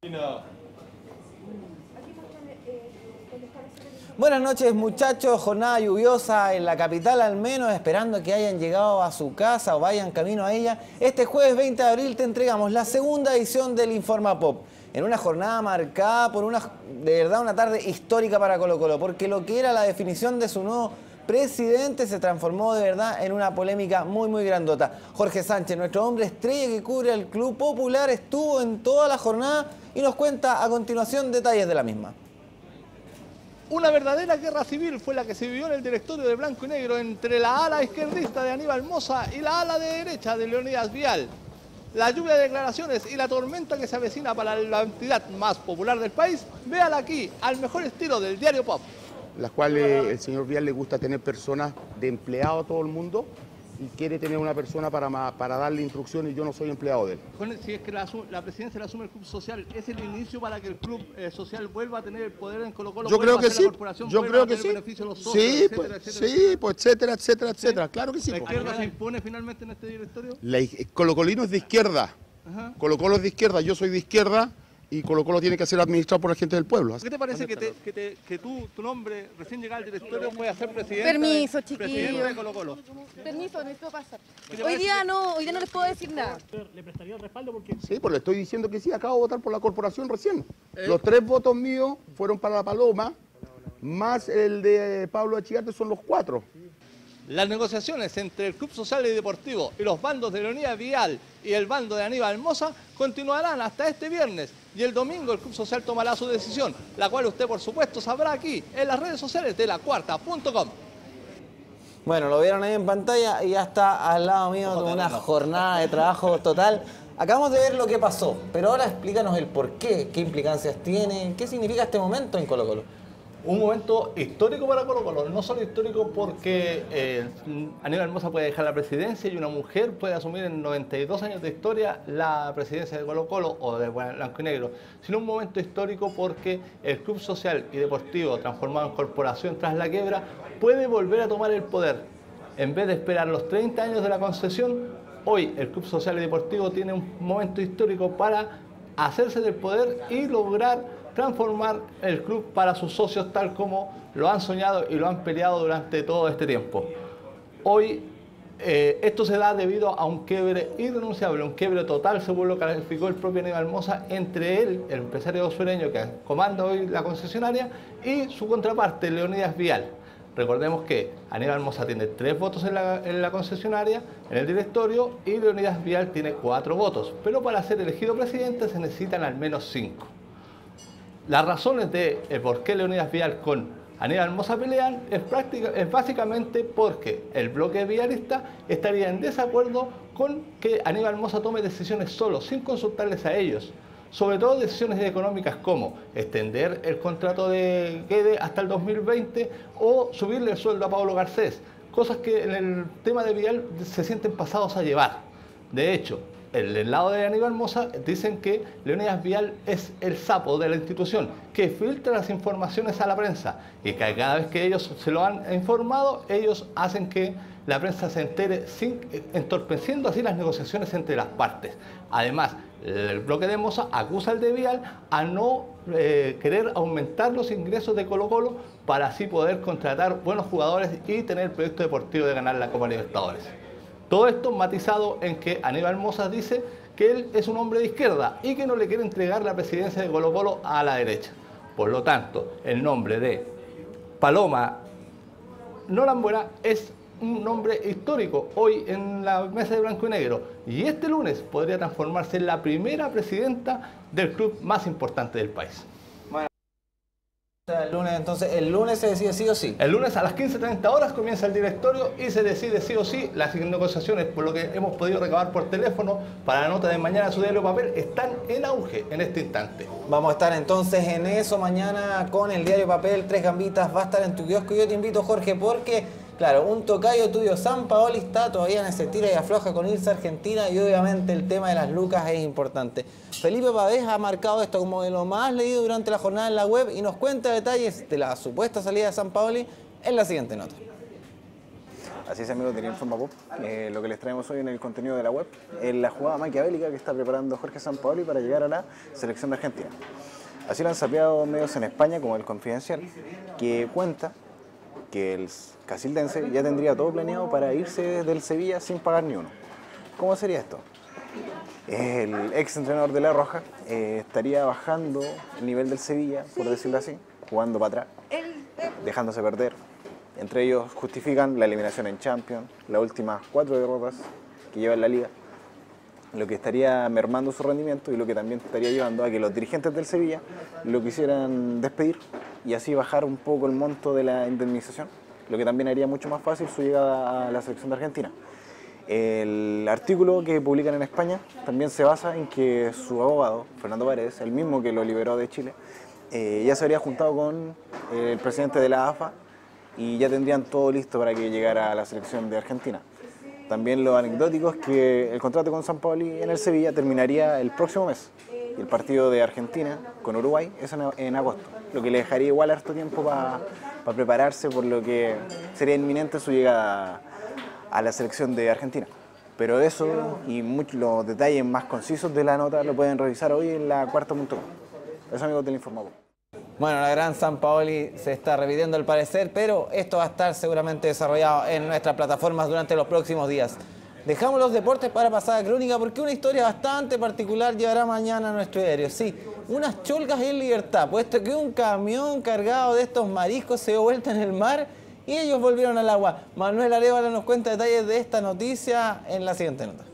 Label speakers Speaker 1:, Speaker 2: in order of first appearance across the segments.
Speaker 1: Buenas noches, muchachos. Jornada lluviosa en la capital, al menos, esperando que hayan llegado a su casa o vayan camino a ella. Este jueves 20 de abril te entregamos la segunda edición del Informa Pop, en una jornada marcada por de verdad una tarde histórica para Colo-Colo, porque lo que era la definición de su nuevo presidente se transformó de verdad en una polémica muy grandota. Jorge Sánchez, nuestro hombre estrella que cubre al Club Popular, estuvo en toda la jornada y nos cuenta a continuación detalles de la misma.
Speaker 2: Una verdadera guerra civil fue la que se vivió en el directorio de Blanco y Negro entre la ala izquierdista de Aníbal Mosa y la ala de derecha de Leonidas Vial. La lluvia de declaraciones y la tormenta que se avecina para la entidad más popular del país, véala aquí, al mejor estilo del diario Pop.
Speaker 3: Las cuales el señor Vial le gusta tener personas de empleado a todo el mundo y quiere tener una persona para darle instrucciones y yo no soy empleado de él.
Speaker 2: Si es que la presidencia la asume el Club Social, ¿es el inicio para que el Club Social vuelva a tener el poder en Colo-Colo?
Speaker 3: Yo creo que sí,
Speaker 2: yo creo que sí.
Speaker 3: Sí, etcétera, claro que sí.
Speaker 2: ¿La izquierda se impone finalmente en este directorio?
Speaker 3: Colo-Colino es de izquierda, Colo-Colo es de izquierda, yo soy de izquierda y Colo-Colo tiene que ser administrado por la gente del pueblo.
Speaker 2: ¿Qué te parece que tu nombre, recién llegado al directorio, pueda ser presidente?
Speaker 4: Permiso, chiquillo.
Speaker 2: Presidente de Colo-Colo.
Speaker 4: Permiso, necesito pasar. Hoy día no les puedo decir nada.
Speaker 2: ¿Le prestaría el respaldo? Porque...
Speaker 3: Sí, pues le estoy diciendo que sí, acabo de votar por la corporación recién. Los 3 votos míos fueron para la Paloma, más el de Pablo Achigarte son los 4.
Speaker 2: Las negociaciones entre el Club Social y Deportivo y los bandos de Leonidas Vial y el bando de Aníbal Mosa continuarán hasta este viernes y el domingo el Club Social tomará su decisión, la cual usted por supuesto sabrá aquí en las redes sociales de lacuarta.com.
Speaker 1: Bueno, lo vieron ahí en pantalla y ya está al lado mío de una jornada de trabajo total. Acabamos de ver lo que pasó, pero ahora explícanos el por qué, qué implicancias tiene, qué significa este momento en Colo-Colo.
Speaker 2: Un momento histórico para Colo-Colo, no solo histórico porque Aníbal Mosa puede dejar la presidencia y una mujer puede asumir en 92 años de historia la presidencia de Colo-Colo o de Blanco y Negro, sino un momento histórico porque el Club Social y Deportivo, transformado en corporación tras la quiebra, puede volver a tomar el poder. En vez de esperar los 30 años de la concesión, hoy el Club Social y Deportivo tiene un momento histórico para hacerse del poder y lograr transformar el club para sus socios tal como lo han soñado y lo han peleado durante todo este tiempo. Hoy esto se da debido a un quiebre irrenunciable, un quiebre total según lo calificó el propio Aníbal Mosa entre él, el empresario sureño que comanda hoy la concesionaria, y su contraparte, Leonidas Vial. Recordemos que Aníbal Mosa tiene 3 votos en la concesionaria, en el directorio, y Leonidas Vial tiene 4 votos, pero para ser elegido presidente se necesitan al menos 5. Las razones de por qué Leonidas Vial con Aníbal Mosa pelean es básicamente porque el bloque vialista estaría en desacuerdo con que Aníbal Mosa tome decisiones solo, sin consultarles a ellos. Sobre todo decisiones económicas como extender el contrato de Guede hasta el 2020 o subirle el sueldo a Pablo Garcés, cosas que en el tema de Vial se sienten pasados a llevar. De hecho, el lado de Aníbal Mosa dicen que Leonidas Vial es el sapo de la institución, que filtra las informaciones a la prensa y que cada vez que ellos se lo han informado, ellos hacen que la prensa se entere, entorpeciendo así las negociaciones entre las partes. Además, el bloque de Mosa acusa al de Vial a no querer aumentar los ingresos de Colo-Colo para así poder contratar buenos jugadores y tener el proyecto deportivo de ganar la Copa Libertadores. Todo esto matizado en que Aníbal Mosa dice que él es un hombre de izquierda y que no le quiere entregar la presidencia de Colo-Colo a la derecha. Por lo tanto, el nombre de Paloma Norambuena es un nombre histórico hoy en la mesa de Blanco y Negro y este lunes podría transformarse en la primera presidenta del club más importante del país.
Speaker 1: El lunes, entonces, el lunes se decide sí o sí.
Speaker 2: El lunes a las 15:30 horas comienza el directorio y se decide sí o sí. Las negociaciones, por lo que hemos podido recabar por teléfono para la nota de mañana de su diario Papel, están en auge en este instante.
Speaker 1: Vamos a estar entonces en eso mañana con el diario Papel. 3 gambitas va a estar en tu kiosco. Yo te invito, Jorge, porque, claro, un tocayo tuyo, Sampaoli, está todavía en ese tira y afloja con irse a Argentina y obviamente el tema de las lucas es importante. Felipe Pavés ha marcado esto como de lo más leído durante la jornada en la web y nos cuenta detalles de la supuesta salida de Sampaoli en la siguiente nota.
Speaker 5: Así es, amigos de Informa Pop. Lo que les traemos hoy en el contenido de la web es la jugada maquiavélica que está preparando Jorge Sampaoli para llegar a la selección de Argentina. Así lo han sapeado medios en España, como el Confidencial, que cuenta que el casildense ya tendría todo planeado para irse del Sevilla sin pagar ni uno. ¿Cómo sería esto? El ex entrenador de La Roja estaría bajando el nivel del Sevilla, por decirlo así, jugando para atrás, dejándose perder. Entre ellos justifican la eliminación en Champions, las últimas 4 derrotas que lleva en la Liga, lo que estaría mermando su rendimiento y lo que también estaría llevando a que los dirigentes del Sevilla lo quisieran despedir y así bajar un poco el monto de la indemnización, lo que también haría mucho más fácil su llegada a la selección de Argentina. El artículo que publican en España también se basa en que su abogado, Fernando Paredes, el mismo que lo liberó de Chile, ya se habría juntado con el presidente de la AFA y ya tendrían todo listo para que llegara a la selección de Argentina. También lo anecdótico es que el contrato con Sampaoli en el Sevilla terminaría el próximo mes y el partido de Argentina con Uruguay es en agosto, lo que le dejaría igual harto tiempo para prepararse, por lo que sería inminente su llegada a la selección de Argentina. Pero eso y los detalles más concisos de la nota lo pueden revisar hoy en la cuarta.com. Eso, amigos del Informa Pop.
Speaker 1: Bueno, la gran Sampaoli se está reviviendo al parecer, pero esto va a estar seguramente desarrollado en nuestras plataformas durante los próximos días. Dejamos los deportes para pasar a crónica porque una historia bastante particular llevará mañana a nuestro diario. Sí, unas cholgas en libertad, puesto que un camión cargado de estos mariscos se dio vuelta en el mar y ellos volvieron al agua. Manuel Arevalo nos cuenta detalles de esta noticia en la siguiente nota.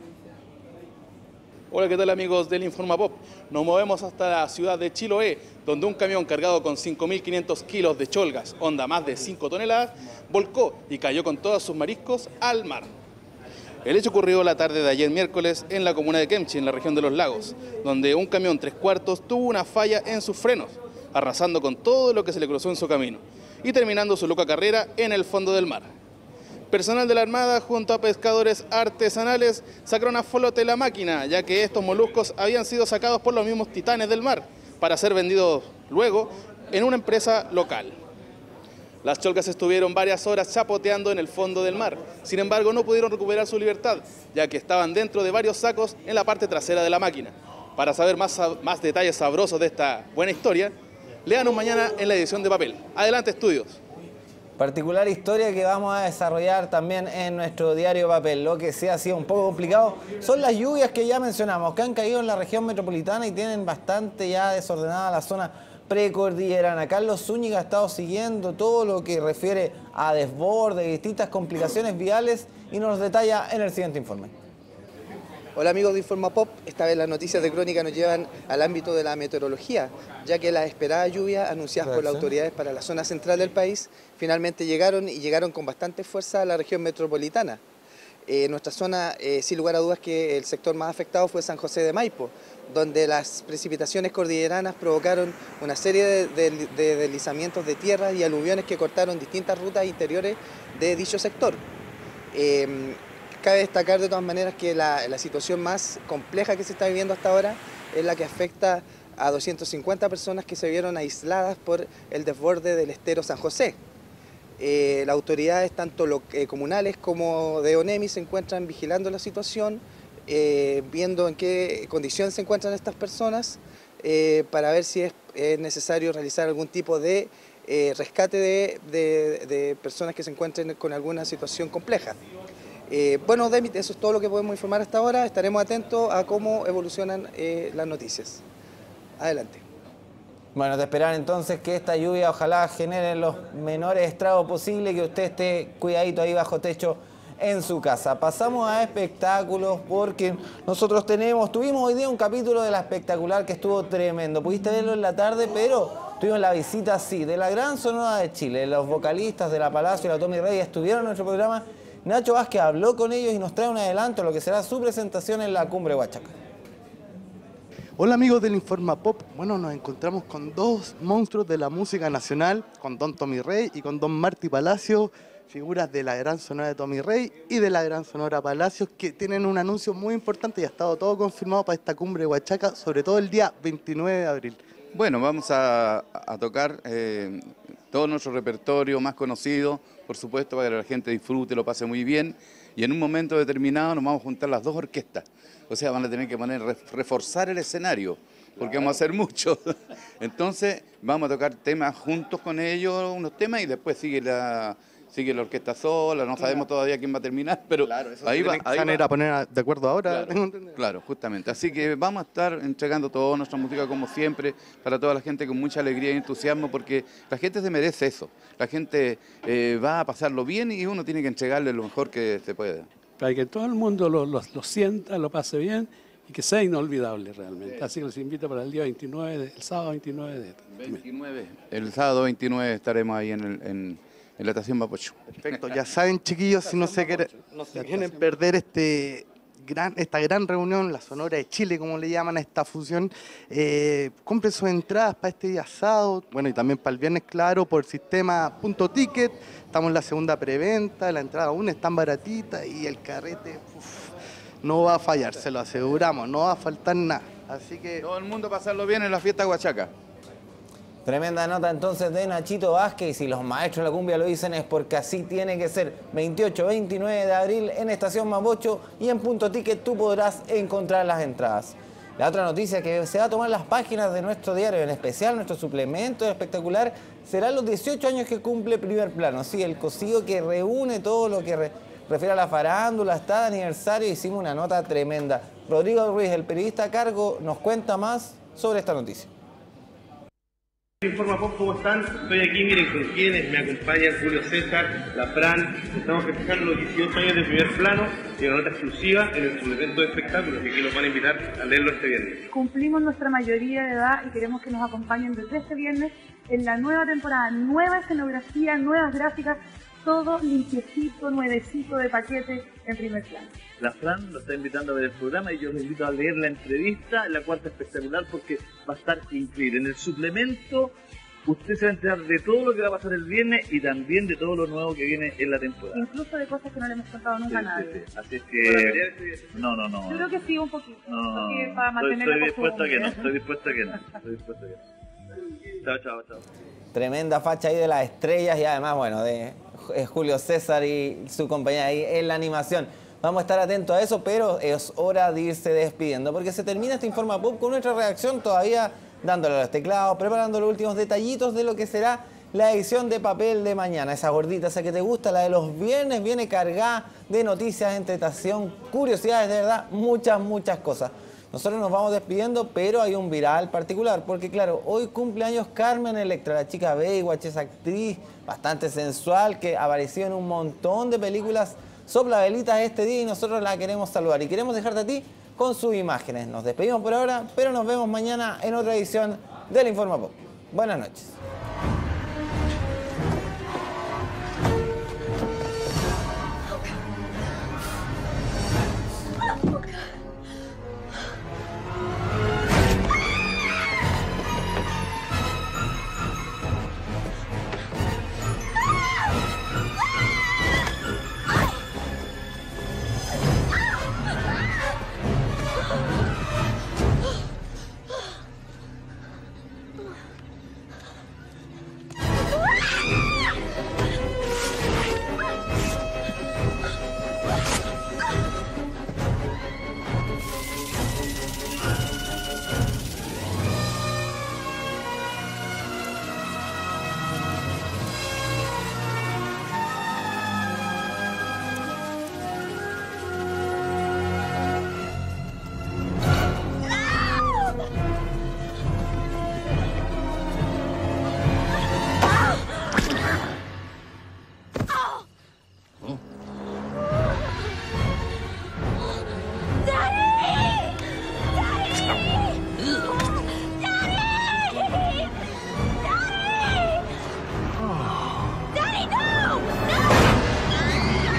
Speaker 6: Hola, ¿qué tal, amigos del Informa Pop? Nos movemos hasta la ciudad de Chiloé, donde un camión cargado con 5.500 kilos de cholgas, onda más de 5 toneladas, volcó y cayó con todos sus mariscos al mar. El hecho ocurrió la tarde de ayer miércoles en la comuna de Kemchi, en la región de Los Lagos, donde un camión 3/4 tuvo una falla en sus frenos, arrasando con todo lo que se le cruzó en su camino y terminando su loca carrera en el fondo del mar. Personal de la Armada junto a pescadores artesanales sacaron a flote la máquina, ya que estos moluscos habían sido sacados por los mismos titanes del mar para ser vendidos luego en una empresa local. Las cholgas estuvieron varias horas chapoteando en el fondo del mar, sin embargo no pudieron recuperar su libertad, ya que estaban dentro de varios sacos en la parte trasera de la máquina. Para saber más detalles sabrosos de esta buena historia, léanos mañana en la edición de papel. Adelante, estudios.
Speaker 1: Particular historia que vamos a desarrollar también en nuestro diario papel. Lo que sí ha sido un poco complicado son las lluvias que ya mencionamos, que han caído en la región metropolitana y tienen bastante ya desordenada la zona precordillerana. Carlos Zúñiga ha estado siguiendo todo lo que refiere a desborde, distintas complicaciones viales y nos detalla en el siguiente informe.
Speaker 7: Hola, amigos de Informa Pop, esta vez las noticias de crónica nos llevan al ámbito de la meteorología, ya que las esperadas lluvias anunciadas por las autoridades para la zona central del país finalmente llegaron con bastante fuerza a la región metropolitana. Nuestra zona, sin lugar a dudas que el sector más afectado fue San José de Maipo, donde las precipitaciones cordilleranas provocaron una serie de deslizamientos de tierra y aluviones que cortaron distintas rutas interiores de dicho sector. Cabe destacar de todas maneras que la situación más compleja que se está viviendo hasta ahora es la que afecta a 250 personas que se vieron aisladas por el desborde del estero San José. Las autoridades, tanto comunales como de ONEMI, se encuentran vigilando la situación, viendo en qué condiciones se encuentran estas personas, para ver si es necesario realizar algún tipo de rescate de personas que se encuentren con alguna situación compleja. Bueno, Demit, eso es todo lo que podemos informar hasta ahora. Estaremos atentos a cómo evolucionan las noticias. Adelante.
Speaker 1: Bueno, de esperar entonces que esta lluvia ojalá genere los menores estragos posibles, que usted esté cuidadito ahí bajo techo en su casa. Pasamos a espectáculos porque nosotros tuvimos hoy día un capítulo de La Espectacular que estuvo tremendo. Pudiste verlo en la tarde, pero tuvimos la visita, sí, de la Gran Sonora de Chile. Los vocalistas de La Palacio y la Tommy Rey estuvieron en nuestro programa. Nacho Vázquez habló con ellos y nos trae un adelanto de lo que será su presentación en la Cumbre Huachaca.
Speaker 8: Hola, amigos del Informa Pop. Bueno, nos encontramos con dos monstruos de la música nacional, con don Tommy Rey y con don Marty Palacio, figuras de la Gran Sonora de Tommy Rey y de la Gran Sonora Palacios, que tienen un anuncio muy importante y ha estado todo confirmado para esta Cumbre Huachaca, sobre todo el día 29 de abril.
Speaker 9: Bueno, vamos a tocar todo nuestro repertorio más conocido, por supuesto, para que la gente disfrute, lo pase muy bien. Y en un momento determinado nos vamos a juntar las dos orquestas. O sea, van a tener que reforzar el escenario, porque vamos a hacer mucho. Entonces, vamos a tocar temas juntos con ellos, unos temas, y después sigue la orquesta sola. No sabemos todavía quién va a terminar, pero
Speaker 8: claro, eso
Speaker 9: ahí va
Speaker 8: a poner de acuerdo ahora.
Speaker 9: Claro, justamente. Así que vamos a estar entregando toda nuestra música como siempre, para toda la gente con mucha alegría y entusiasmo, porque la gente se merece eso. La gente va a pasarlo bien y uno tiene que entregarle lo mejor que se pueda.
Speaker 10: Para que todo el mundo lo sienta, lo pase bien y que sea inolvidable realmente. Así que los invito para el día 29, el sábado 29 de
Speaker 9: El sábado 29 estaremos ahí en la estación Mapocho.
Speaker 8: Perfecto, ya saben, chiquillos, si no se quieren perder esta gran reunión, la Sonora de Chile, como le llaman a esta fusión, compren sus entradas para este día sábado, bueno, y también para el viernes, claro, por sistema .ticket. Estamos en la segunda preventa, la entrada aún es tan baratita y el carrete no va a fallar, se lo aseguramos, no va a faltar nada. Así que
Speaker 9: todo el mundo pasarlo bien en la fiesta Huachaca.
Speaker 1: Tremenda nota entonces de Nachito Vázquez, y si los maestros de la cumbia lo dicen es porque así tiene que ser. 28-29 de abril en Estación Mapocho, y en .ticket tú podrás encontrar las entradas. La otra noticia que se va a tomar las páginas de nuestro diario, en especial nuestro suplemento espectacular, serán los 18 años que cumple Primer Plano. Sí, el cocido que reúne todo lo que refiere a la farándula, está de aniversario, hicimos una nota tremenda. Rodrigo Ruiz, el periodista a cargo, nos cuenta más sobre esta noticia.
Speaker 11: Informa Pop, ¿cómo están? Estoy aquí, miren con quienes me acompañan: Julio César, la Fran. Estamos festejando los 18 años de Primer Plano y una nota exclusiva en el suplemento de espectáculos, que aquí los van a invitar a leerlo este viernes.
Speaker 12: Cumplimos nuestra mayoría de edad y queremos que nos acompañen desde este viernes en la nueva temporada, nueva escenografía, nuevas gráficas, todo limpiecito, nuevecito de paquete en Primer Plano.
Speaker 13: La Fran lo está invitando a ver el programa y yo los invito a leer la entrevista, la cuarta espectacular, porque va a estar increíble. En el suplemento usted se va a enterar de todo lo que va a pasar el viernes y también de todo lo nuevo que viene en la temporada.
Speaker 12: Incluso de cosas que no le hemos contado nunca a nadie.
Speaker 13: Sí. Así es que... No.
Speaker 12: Yo creo que sí, un poquito.
Speaker 13: No.
Speaker 12: Para mantener
Speaker 13: estoy dispuesto a que no. Estoy dispuesto a que no. Chao.
Speaker 1: Tremenda facha ahí de las estrellas, y además, bueno, de Julio César y su compañía ahí en la animación. Vamos a estar atentos a eso, pero es hora de irse despidiendo, porque se termina este Informa Pop con nuestra reacción, todavía dándole a los teclados, preparando los últimos detallitos de lo que será la edición de papel de mañana. Esa gordita, esa que te gusta, la de los viernes, viene cargada de noticias, entretención, curiosidades, de verdad, muchas cosas. Nosotros nos vamos despidiendo, pero hay un viral particular, porque claro, hoy cumpleaños Carmen Electra, la chica Baywatch, esa actriz bastante sensual que apareció en un montón de películas. Sopla velitas este día y nosotros la queremos saludar y queremos dejarte a ti con sus imágenes. Nos despedimos por ahora, pero nos vemos mañana en otra edición del Informa Pop. Buenas noches.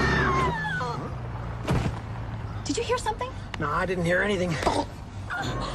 Speaker 14: No, I didn't hear anything.